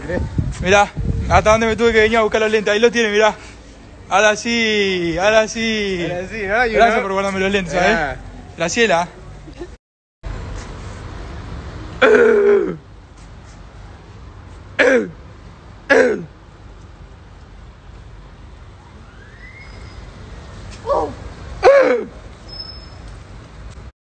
¿crees? Mirá, hasta dónde me tuve que venir a buscar los lentes. Ahí lo tiene, mirá. Ahora sí, ahora sí. Ahora sí, ¿no? Gracias por guardarme los lentes, ¿sabes? Graciela. Oh.